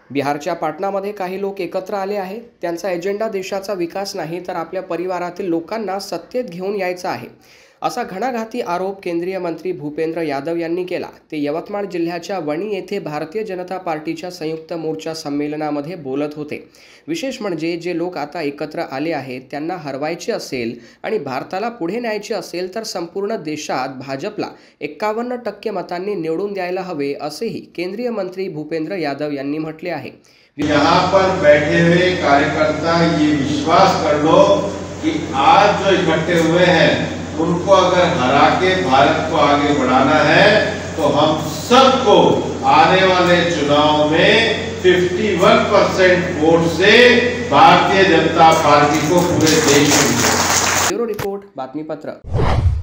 बिहारच्या पाटणामध्ये काही लोक एकत्र आले आहेत। त्यांचा एजेंडा देशाचा विकास नाही तर आपल्या परिवारातील लोकांना सत्तेत घेऊन यायचा आहे, असा घणाघाती आरोप केंद्रीय मंत्री भूपेंद्र यादव यांनी केला। ते यवतमाळ जिल्ह्याच्या वणी येथे भारतीय जनता पार्टीच्या संयुक्त मोर्चा संमेलनामध्ये बोलत होते। विशेष म्हणजे जे लोक आता एकत्र आले आहेत त्यांना हरवायचे असेल आणि भारताला पुढे न्यायचे असेल तर संपूर्ण देशात भाजपला 51% मतांनी निवडून द्यायला हवे, असेही केंद्रीय मंत्री भूपेंद्र यादव यांनी म्हटले आहे। यहाँ पर बैठे हुए कार्यकर्ता ये विश्वास कर लो कि आज जो इकट्ठे हुए हैं उनको अगर हरा के भारत को आगे बढ़ाना है तो हम सबको आने वाले चुनाव में 51% वोट से भारतीय जनता पार्टी को पूरे देश में। ब्यूरो रिपोर्ट, बातमीपत्र।